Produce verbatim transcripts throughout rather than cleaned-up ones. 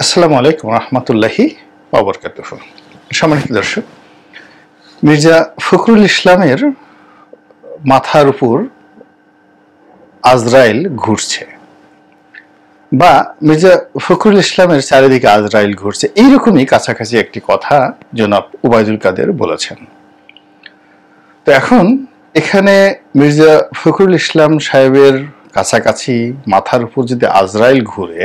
আসসালামু আলাইকুম রহমতুল্লাহি ওয়া বারাকাতুহু। সম্মানিত দর্শক, মির্জা ফখরুল ইসলামের মাথার উপর আজরাইল ঘুরছে বা মির্জা ফখরুল ইসলামের চারিদিকে আজরাইল ঘুরছে, এইরকমই কাছাকাছি একটি কথা জনাব ওবায়দুল কাদের বলেছেন। তো এখন এখানে মির্জা ফখরুল ইসলাম সাহেবের কাছাকাছি মাথার উপর যদি আজরাইল ঘুরে,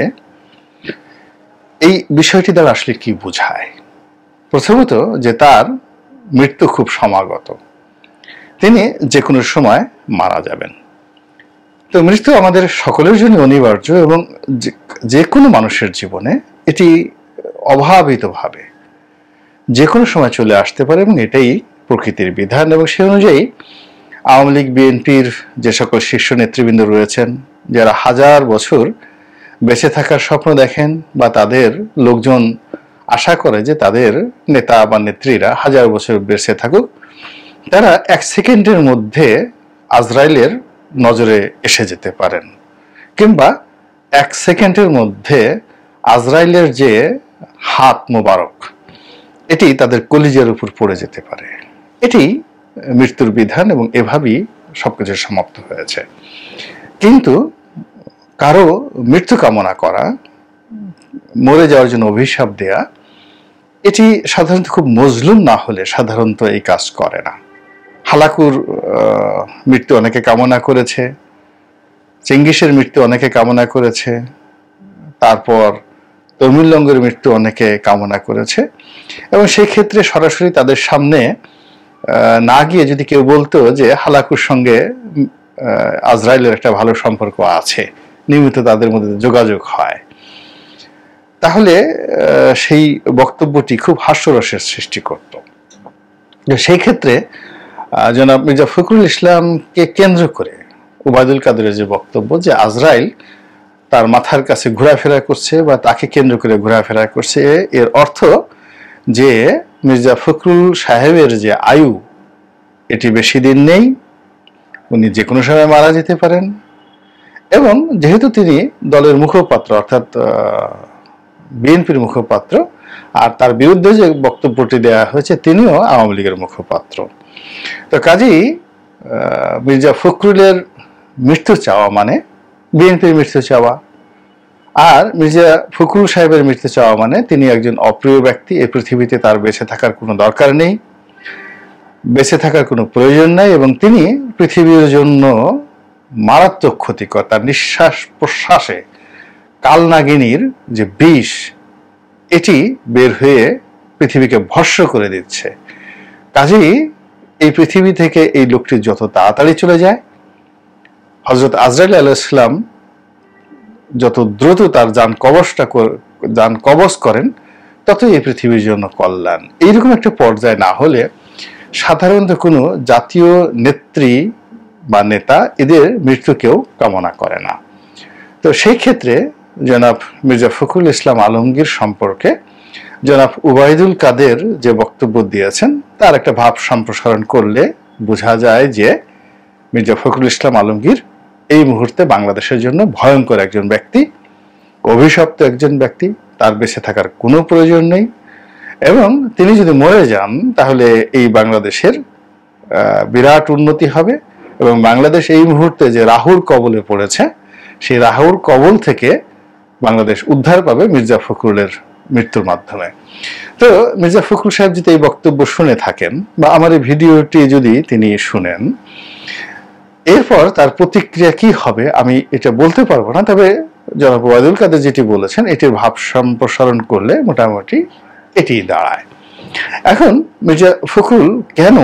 এই বিষয়টি দ্বারা আসলে কি বোঝায়? প্রথমত যে তার মৃত্যু খুব সমাগত, তিনি যে কোনো সময় মারা যাবেন। তো মৃত্যু আমাদের সকলের জন্য অনিবার্য এবং যে কোনো মানুষের জীবনে এটি অভাবিতভাবে যে কোনো সময় চলে আসতে পারে এবং এটাই প্রকৃতির বিধান। এবং সে অনুযায়ী আওয়ামী লীগ বিএনপির যে সকল শীর্ষ নেতৃবৃন্দ রয়েছেন, যারা হাজার বছর বেঁচে থাকার স্বপ্ন দেখেন বা তাদের লোকজন আশা করে যে তাদের নেতা বা নেত্রীরা হাজার বছর বেঁচে থাকুক, তারা এক সেকেন্ডের মধ্যে আজরাইলের নজরে এসে যেতে পারেন, কিংবা এক সেকেন্ডের মধ্যে আজরাইলের যে হাত মোবারক এটি তাদের কলিজার উপর পড়ে যেতে পারে। এটি মৃত্যুর বিধান এবং এভাবেই সবকিছু সমাপ্ত হয়েছে। কিন্তু কারো মৃত্যু কামনা করা, মরে যাওয়ার জন্য অভিশাপ দেয়া, এটি সাধারণত খুব মজলুম না হলে সাধারণত এই কাজ করে না। হালাকুর মৃত্যু অনেকে কামনা করেছে, চেঙ্গিসের মৃত্যু অনেকে কামনা করেছে, তারপর তমিলঙ্গের মৃত্যু অনেকে কামনা করেছে। এবং সেই ক্ষেত্রে সরাসরি তাদের সামনে না গিয়ে যদি কেউ বলতো যে হালাকুর সঙ্গে আজরাইলের একটা ভালো সম্পর্ক আছে, নিয়মিত তাদের মধ্যে যোগাযোগ হয়, তাহলে সেই বক্তব্যটি খুব হাস্যরসের সৃষ্টি করত। সেই ক্ষেত্রে জনাব মির্জা ফখরুল ইসলামকে কেন্দ্র করে ওবায়দুল কাদেরের যে বক্তব্য যে আজরাইল তার মাথার কাছে ঘোরাফেরা করছে বা তাকে কেন্দ্র করে ঘোরাফেরা করছে, এর অর্থ যে মির্জা ফখরুল সাহেবের যে আয়ু এটি বেশি দিন নেই, উনি যে কোনো সময় মারা যেতে পারেন। এবং যেহেতু তিনি দলের মুখপাত্র অর্থাৎ বিএনপির মুখপাত্র, আর তার বিরুদ্ধে যে বক্তব্যটি দেওয়া হয়েছে তিনিও আওয়ামী লীগের মুখপাত্র, তো কাজেই মির্জা ফখরুলের মৃত্যু চাওয়া মানে বিএনপির মৃত্যু চাওয়া, আর মির্জা ফখরুল সাহেবের মৃত্যু চাওয়া মানে তিনি একজন অপ্রিয় ব্যক্তি, এই পৃথিবীতে তার বেঁচে থাকার কোনো দরকার নেই, বেঁচে থাকার কোনো প্রয়োজন নাই, এবং তিনি পৃথিবীর জন্য মারাত্মক ক্ষতিকর। তার নিঃশ্বাস প্রশ্বাসে কালনাগিনীর যে বিষ এটি বের হয়ে পৃথিবীকে ভস্ম করে দিচ্ছে। কাজেই এই পৃথিবী থেকে এই লোকটি যত তাড়াতাড়ি চলে যায়, হযরত আজরাইল আলাইহিস সালাম যত দ্রুত তার যান কবজটা যান কবজ করেন, ততই এই পৃথিবীর জন্য কল্যাণ। এইরকম একটা পর্যায়ে না হলে সাধারণত কোনো জাতীয় নেত্রী বা নেতা এদের মৃত্যু কেউ কামনা করে না। তো সেই ক্ষেত্রে জনাব মির্জা ফখরুল ইসলাম আলমগীর সম্পর্কে জনাব ওবায়দুল কাদের যে বক্তব্য দিয়েছেন তার একটা ভাব সম্প্রসারণ করলে বোঝা যায় যে মির্জা ফখরুল ইসলাম আলমগীর এই মুহূর্তে বাংলাদেশের জন্য ভয়ঙ্কর একজন ব্যক্তি, অভিশপ্ত একজন ব্যক্তি, তার বেঁচে থাকার কোনো প্রয়োজন নেই। এবং তিনি যদি মরে যান তাহলে এই বাংলাদেশের বিরাট উন্নতি হবে এবং বাংলাদেশ এই মুহূর্তে যে রাহুর কবলে পড়েছে সেই রাহুর কবল থেকে বাংলাদেশ উদ্ধার পাবে মির্জা ফখরুলের মৃত্যুর মাধ্যমে। তো মির্জা ফখরুল সাহেব যদি এই বক্তব্য শুনে থাকেন বা আমার এই ভিডিওটি যদি তিনি শুনেন, এরপর তার প্রতিক্রিয়া কি হবে আমি এটা বলতে পারবো না, তবে জনাব ওবায়দুল কাদের যেটি বলেছেন এটির ভাব সম্প্রসারণ করলে মোটামুটি এটি দাঁড়ায়। এখন মির্জা ফখরুল কেন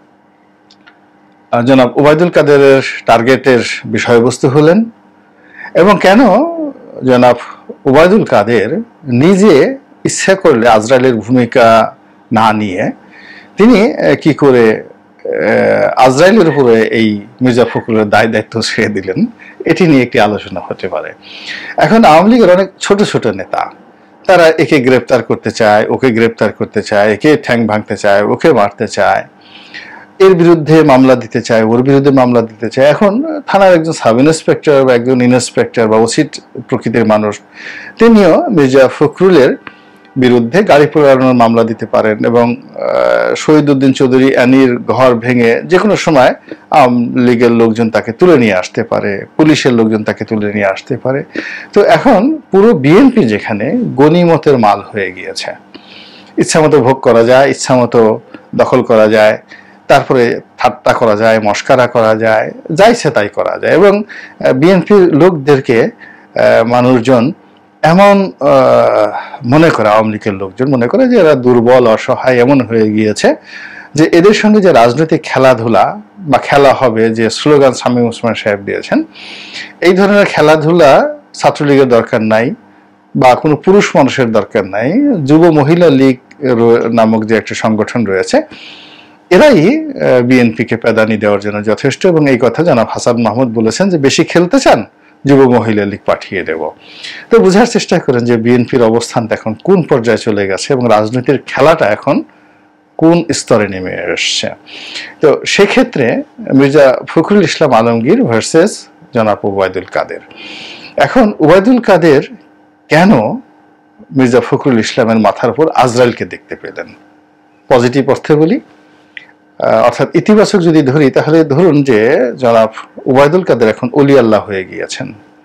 জনাব ওবায়দুল কাদেরের টার্গেটের বিষয়বস্তু হলেন এবং কেন জনাব ওবায়দুল কাদের নিজে ইচ্ছা করলে আজরাইলের ভূমিকা না নিয়ে তিনি কি করে আজরাইলের উপরে এই মির্জা ফখরুলের দায় দায়িত্ব ছেড়ে দিলেন, এটি নিয়ে একটি আলোচনা হতে পারে। এখন আওয়ামী লীগের অনেক ছোট ছোট নেতা, তারা একে গ্রেপ্তার করতে চায়, ওকে গ্রেপ্তার করতে চায়, একে ঠ্যাং ভাঙতে চায়, ওকে মারতে চায়। এর বিরুদ্ধে মামলা দিতে চায়, ওর বিরুদ্ধে মামলা দিতে চায়। এখন থানার একজন সাব ইন্সপেক্টর বা একজন ইন্সপেক্টর বা ওসি প্রকৃতির মানুষ, তিনিও মির্জা ফখরুলের বিরুদ্ধে গাড়ি পোড়ানোর মামলা দিতে পারেন এবং শহীদ উদ্দিন চৌধুরী অ্যানির ঘর ভেঙে যে কোনো সময় আওয়ামী লীগের লোকজন তাকে তুলে নিয়ে আসতে পারে, পুলিশের লোকজন তাকে তুলে নিয়ে আসতে পারে। তো এখন পুরো বিএনপি যেখানে গনিমতের মাল হয়ে গিয়েছে, ইচ্ছামতো ভোগ করা যায়, ইচ্ছামতো দখল করা যায়, তারপরে ঠাট্টা করা যায়, মস্কারা করা যায়, যাইছে তাই করা যায়। এবং বিএনপির লোকদেরকে মানুষজন এমন মনে করে, আওয়ামী লীগের লোকজন মনে করে যে এরা দুর্বল, অসহায় এমন হয়ে গিয়েছে যে এদের সঙ্গে যে রাজনৈতিক খেলাধুলা বা খেলা হবে, যে স্লোগান শামীম ওসমান সাহেব দিয়েছেন, এই ধরনের খেলাধুলা ছাত্রলীগের দরকার নাই বা কোনো পুরুষ মানুষের দরকার নাই। যুব মহিলা লীগ নামক যে একটা সংগঠন রয়েছে, এরাই বিএনপিকে প্রাধান্য দেওয়ার জন্য যথেষ্ট। এবং এই কথা জনাব হাসান মাহমুদ বলেছেন যে বেশি খেলতে চান, যুব মহিলা লীগ পাঠিয়ে দেব। তো বোঝার চেষ্টা করেন যে বিএনপির অবস্থানটা এখন কোন পর্যায়ে চলে গেছে এবং রাজনীতির খেলাটা এখন কোন স্তরে নেমে এসছে। তো সেক্ষেত্রে মির্জা ফখরুল ইসলাম আলমগীর ভার্সেস জনাব ওবায়দুল কাদের। এখন ওবায়দুল কাদের কেন মির্জা ফখরুল ইসলামের মাথার উপর আজরাইলকে দেখতে পেলেন? পজিটিভ অর্থে বলি, অর্থাৎ ইতিবাচক যদি ধরি, তাহলে ধরুন যে জনাব ওবায়দুল কাদের এখন অলি আল্লাহ হয়ে গিয়েছেন,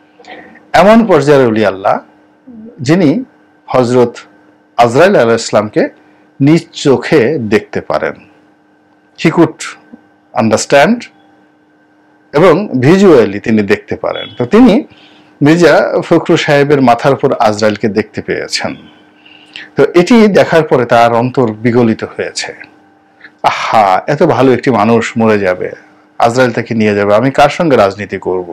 এমন পর্যায়ের অলি আল্লাহ যিনি হজরত আজরাইল আলাইহিস সালামকে নিজ চোখে দেখতে পারেন। হি কুড আন্ডারস্ট্যান্ড এবং ভিজুয়ালি তিনি দেখতে পারেন। তো তিনি মির্জা ফখরুল সাহেবের মাথার উপর আজরাইলকে দেখতে পেয়েছেন। তো এটি দেখার পরে তার অন্তর বিগলিত হয়েছে। আহা, এত ভালো একটি মানুষ মরে যাবে, আজরাইল তাকে নিয়ে যাবে, আমি কার সঙ্গে রাজনীতি করব,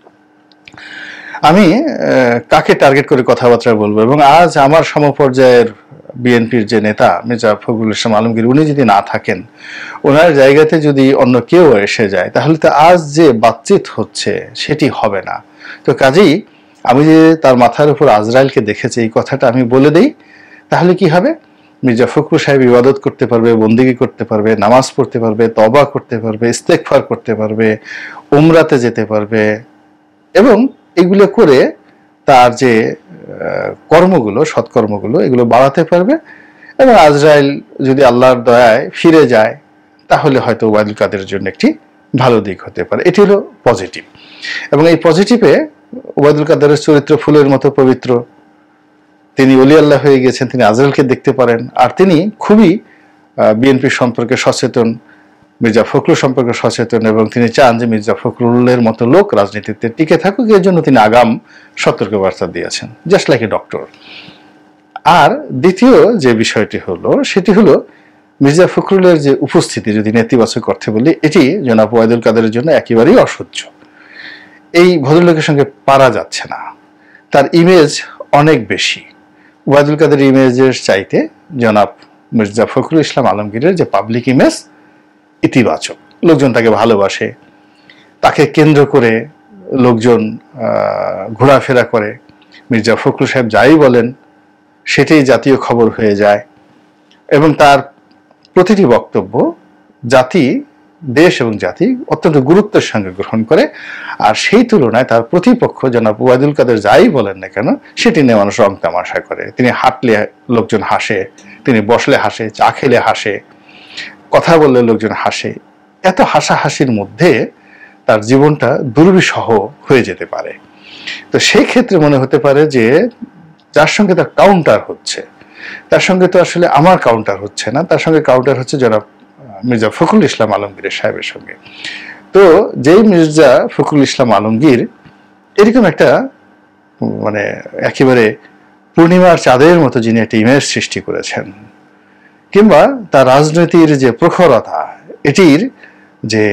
আমি কাকে টার্গেট করে কথাবার্তা বলবো? এবং আজ আমার সমপর্যায়ের বিএনপির যে নেতা মির্জা ফখরুল ইসলাম আলমগীর, উনি যদি না থাকেন, ওনার জায়গাতে যদি অন্য কেউ এসে যায়, তাহলে তো আজ যে বাতচিত হচ্ছে সেটি হবে না। তো কাজেই আমি যে তার মাথার উপর আজরাইলকে দেখেছি, এই কথাটা আমি বলে দেই, তাহলে কি হবে? মির্জা ফখরুল সাহেব ইবাদত করতে পারবে, বন্দেগী করতে পারবে, নামাজ পড়তে পারবে, তওবা করতে পারবে, ইস্তেগফার করতে পারবে, উমরাতে যেতে পারবে এবং এগুলো করে তার যে কর্মগুলো, সৎকর্মগুলো, এগুলো বাড়াতে পারবে। এবং আজরাইল যদি আল্লাহর দয়ায় ফিরে যায়, তাহলে হয়তো ওবায়দুল কাদের জন্য একটি ভালো দিক হতে পারে। এটি হলো পজিটিভ। এবং এই পজিটিভে ওবায়দুল কাদেরের চরিত্র ফুলের মতো পবিত্র, তিনি ওলি আল্লাহ হয়ে গেছেন, তিনি আজরাইলকে দেখতে পারেন, আর তিনি খুবই বিএনপি সম্পর্কে সচেতন, মির্জা ফখরুল সম্পর্কে সচেতন, এবং তিনি চান যে মির্জা ফখরুলের মতো লোক রাজনীতিতে টিকে থাকুক। এর জন্য তিনি আগাম সতর্কবার্তা দিয়েছেন, জাস্ট লাইক এ ডক্টর। আর দ্বিতীয় যে বিষয়টি হলো, সেটি হলো মির্জা ফখরুলের যে উপস্থিতি, যদি নেতিবাচক অর্থে বলি, এটি জনাব ওবায়দুল কাদেরের জন্য একেবারেই অসহ্য। এই ভদ্রলোকের সঙ্গে পারা যাচ্ছে না, তার ইমেজ অনেক বেশি। ওবায়দুল কাদের ইমেজের চাইতে জনাব মির্জা ফখরুল ইসলাম আলমগীরের যে পাবলিক ইমেজ ইতিবাচক, লোকজন তাকে ভালোবাসে, তাকে কেন্দ্র করে লোকজন ঘোরাফেরা করে। মির্জা ফখরুল সাহেব যাই বলেন সেটাই জাতীয় খবর হয়ে যায় এবং তার প্রতিটি বক্তব্য জাতি, দেশ এবং জাতি অত্যন্ত গুরুত্বের সঙ্গে গ্রহণ করে। আর সেই তুলনায় তার প্রতিপক্ষ জনাব ওবায়দুল কাদের যাই বলেন না কেন, সেটি নিয়ে মানুষ রং তামাশা করে। তিনি হাঁটলে লোকজন হাসে, তিনি বসলে হাসে, চা খেলে হাসে, কথা বললে লোকজন হাসে। এত হাসাহাসির মধ্যে তার জীবনটা দুর্বিষহ হয়ে যেতে পারে। তো সেই ক্ষেত্রে মনে হতে পারে যে যার সঙ্গে তার কাউন্টার হচ্ছে, তার সঙ্গে তো আসলে আমার কাউন্টার হচ্ছে না, তার সঙ্গে কাউন্টার হচ্ছে জনাব মির্জা ফখরুল ইসলাম আলমগীর সাহেবের সঙ্গে। তো যেই মির্জা ফখরুল ইসলাম আলমগীর এরকম একটা মানে একেবারে পূর্ণিমার চাঁদের মতো যিনি একটা ইমেজ সৃষ্টি করেছেন, কিংবা তার রাজনীতির যে প্রখরতা, এটির যে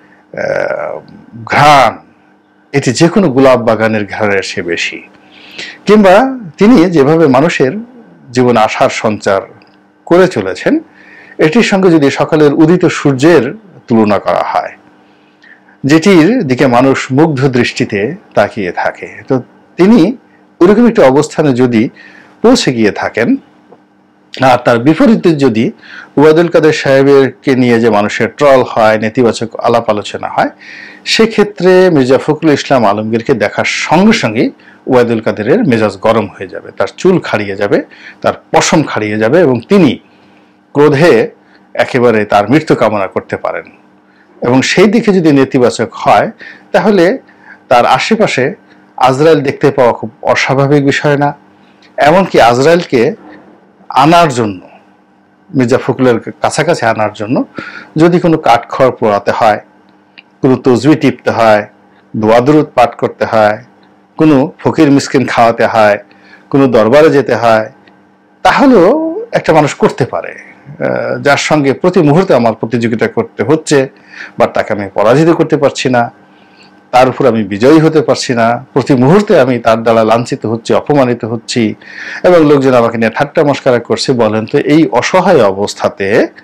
ঘ্রাণ, এটি যে কোনো গোলাপ বাগানের ঘ্রাণের সে বেশি, কিংবা তিনি যেভাবে মানুষের জীবনে আশার সঞ্চার করে চলেছেন, এটির সঙ্গে যদি সকালের উদিত সূর্যের তুলনা করা হয়, যেটির দিকে মানুষ মুগ্ধ দৃষ্টিতে তাকিয়ে থাকে, তো তিনি ওরকম একটা অবস্থানে যদি পৌঁছে গিয়ে থাকেন, আর তার বিপরীতে যদি ওবায়দুল কাদের সাহেবকে নিয়ে যে মানুষের ট্রল হয়, নেতিবাচক আলাপ আলোচনা হয়, সেক্ষেত্রে মির্জা ফখরুল ইসলাম আলমগীরকে দেখার সঙ্গে সঙ্গেই ওবায়দুল কাদেরের মেজাজ গরম হয়ে যাবে, তার চুল খাড়িয়ে যাবে, তার পশম খাড়িয়ে যাবে এবং তিনি ক্রোধে একেবারে তার মৃত্যু কামনা করতে পারেন। এবং সেই দিকে যদি নেতিবাচক হয় তাহলে তার আশেপাশে আজরাইল দেখতে পাওয়া খুব অস্বাভাবিক বিষয় না। এমনকি আজরাইলকে আনার জন্য, মির্জা ফখরুলের কাছাকাছি আনার জন্য যদি কোনো কাঠখড় পোড়াতে হয়, কোনো তসবি টিপতে হয়, দোয়া দুরূদ পাঠ করতে হয়, কোনো ফকির মিসকিন খাওয়াতে হয়, কোনো দরবারে যেতে হয়, তাহলেও একটা মানুষ করতে পারে, যার সঙ্গে প্রতি মুহূর্তে আমার প্রতিযোগিতা করতে হচ্ছে, বা তাকে আমি পরাজিত করতে পারছি না, তার উপর আমি বিজয়ী হতে পারছি না, প্রতি মুহূর্তে আমি তার দ্বারা লাঞ্ছিত হচ্ছি, অপমানিত হচ্ছি, এবং লোকজন আমাকে নিয়ে ঠাট্টা মস্করা করছে। বলেন তো, এই অসহায় অবস্থাতে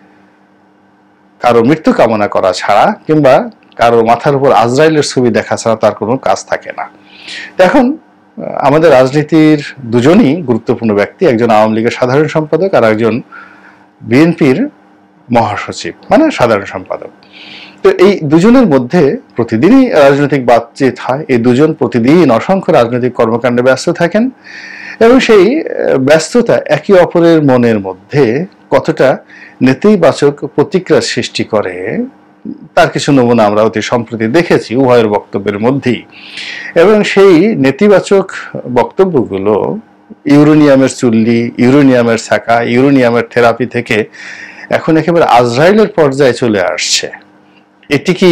কারো মৃত্যু কামনা করা ছাড়া কিংবা কারো মাথার উপর আজরাইলের ছবি দেখা ছাড়া তার কোনো কাজ থাকে না। এখন আমাদের রাজনীতির দুজনই গুরুত্বপূর্ণ ব্যক্তি, একজন আওয়ামী লীগের সাধারণ সম্পাদক আর একজন বিএনপির মহাসচিব, মানে সাধারণ সম্পাদক। তো এই দুজনের মধ্যে প্রতিদিনই রাজনৈতিক বাতচিত হয়, এই দুজন প্রতিদিন অসংখ্য রাজনৈতিক কর্মকাণ্ডে ব্যস্ত থাকেন, এবং সেই ব্যস্ততা একে অপরের মনের মধ্যে কতটা নেতিবাচক প্রতিক্রিয়া সৃষ্টি করে তার কিছু নমুনা আমরা অতি সম্প্রতি দেখেছি উভয়ের বক্তব্যের মধ্যেই। এবং সেই নেতিবাচক বক্তব্যগুলো ইউরেনিয়ামের চুল্লি, ইউরেনিয়ামের ছাকা, ইউরেনিয়ামের থেরাপি থেকে এখন একেবারে আজরাইলের পর্যায়ে চলে আসছে। এটি কি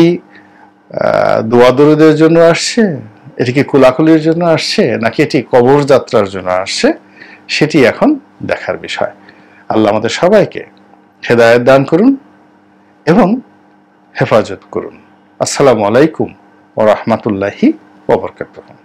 দোয়া দরুদের জন্য আসছে, এটি কি কোলাকুলির জন্য আসছে, নাকি এটি কবর যাত্রার জন্য আসছে, সেটি এখন দেখার বিষয়। আল্লাহ আমাদের সবাইকে হেদায়েত দান করুন এবং হেফাজত করুন। আসসালামু আলাইকুম ওয়া রাহমাতুল্লাহি ওয়া বারাকাতুহু।